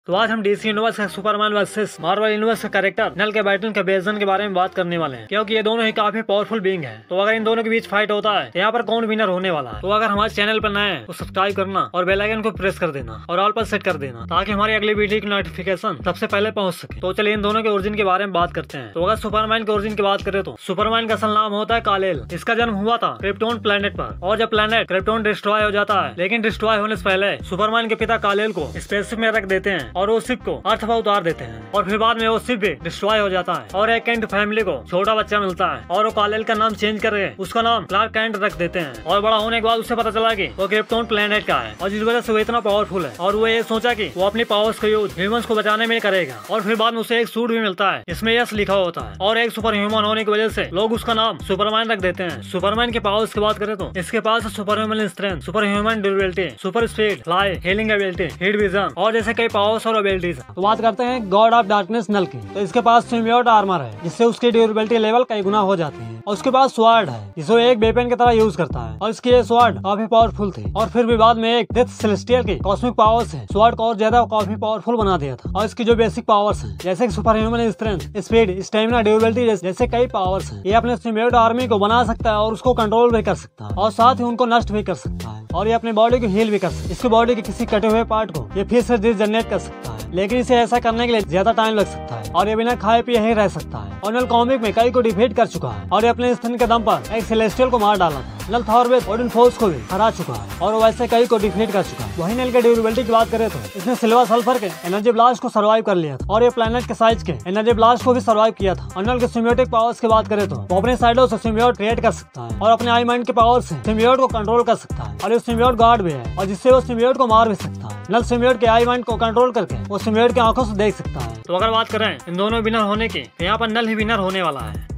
तो आज हम डीसी यूनिवर्स का सुपरमैन वर्सेस मार्वल यूनिवर्स का कैरेक्टर नल के बैटल के बेजन के बारे में बात करने वाले हैं, क्योंकि ये दोनों ही काफी पावरफुल बीइंग हैं। तो अगर इन दोनों के बीच फाइट होता है तो यहाँ पर कौन विनर होने वाला है। तो अगर हमारे चैनल पर नए हैं तो सब्सक्राइब करना और बेल आइकन को प्रेस कर देना और ऑल पर सेट कर देना, ताकि हमारी अगली वीडियो की नोटिफिकेशन सबसे पहले पहुंच सके। तो चलिए इन दोनों के ओरिजिन के बारे में बात करते हैं। तो अगर सुपरमैन के ओरिजिन की बात करें तो सुपरमैन का असल नाम होता है कालेल। इसका जन्म हुआ था क्रिप्टोन प्लेनेट पर, और जब प्लेनेट क्रिप्टोन डिस्ट्रॉय हो जाता है, लेकिन डिस्ट्रॉय होने से पहले सुपरमैन के पिता कालेल को स्पेसशिप में रख देते हैं और उस शिप को अर्थ पर उतार देते हैं। और फिर बाद में वो शिप भी डिस्ट्रॉय हो जाता है और एक कैंट फैमिली को छोटा बच्चा मिलता है और वो कालेल का नाम चेंज करके उसका नाम क्लार्क कैंट रख देते हैं। और बड़ा होने के बाद उसे पता चला कि वो क्रिप्टोन प्लेनेट का है और जिस वजह से वो इतना पावरफुल है, और वो ये सोचा कि वो अपनी पावर्स का यूज ह्यूमंस को बचाने में करेगा। और फिर बाद में उसे एक सूट भी मिलता है, इसमें यस लिखा होता है, और एक सुपर ह्यूमन होने की वजह से लोग उसका नाम सुपरमैन रख देते हैं। सुपरमैन के पावर्स की बात करें तो इसके पास super human strength, super human durability, super speed, fly, healing ability, heat vision और जैसे कई पावर्स और एबिलिटीज। तो बात करते हैं गॉड ऑफ डार्कनेस नल की। तो इसके पास सिम्बियोट आर्मर है, जिससे उसकी ड्यूरेबिलिटी लेवल कई गुना हो जाती है। और उसके पास स्वॉर्ड है, जिसे एक वेपन की तरह यूज करता है, और इसकी ये स्वॉर्ड काफी पावरफुल थी। और फिर भी बाद में एक डेथ सेलेस्टियल की कॉस्मिक पावर्स है स्वॉर्ड को और ज्यादा काफी पावरफुल बना दिया था। और इसकी जो बेसिक पावर्स हैं, जैसे कि super human strength, speed, stamina, durability जैसे कई पावर्स हैं, ये अपने सिम्बियोट आर्मी को बना सकता है और उसको कंट्रोल भी कर सकता है, और साथ ही उनको नष्ट भी कर सकता है। और ये अपनी बॉडी को हील भी कर सकता है। इसकी बॉडी के किसी कटे हुए पार्ट को ये फिर से रीजनरेट कर सकता है, लेकिन इसे ऐसा करने के लिए ज्यादा टाइम लग सकता है, और ये बिना खाए पिए ही रह सकता है। और नल कॉमिक में कई को डिफीट कर चुका है, और ये अपने स्तन के दम पर एक सेलेस्टियल को मार डाला था। नल थॉरवेथ ओडिन फोर्स को भी हरा चुका है, और वैसे कई को डिफीट कर चुका है। वही नल के ड्यूरेबिलिटी की बात करें तो इसने सिल्वर सल्फर के एनर्जी ब्लास्ट को सर्वाइव कर लिया था, और ये प्लेनेट के साइज के एनर्जी ब्लास्ट को भी सर्वाइव किया था। और नल के सिम्बियोटिक पावर्स की बात करें तो वो अपने साइडों से सिम्बियोट क्रिएट कर सकता है, और अपने आई माइंड के पावर से सिम्बियोट को कंट्रोल कर सकता है। और ये सिम्बियोट गार्ड भी है, और जिससे वो सिम्बियोट को मार भी सकता है। नल सिम्बियोट के आई माइंड को कंट्रोल करके वो सिम्बियोट की आंखों से देख सकता है। तो अगर बात करें इन दोनों विनर होने की, तो यहाँ पर नल ही विनर होने वाला है।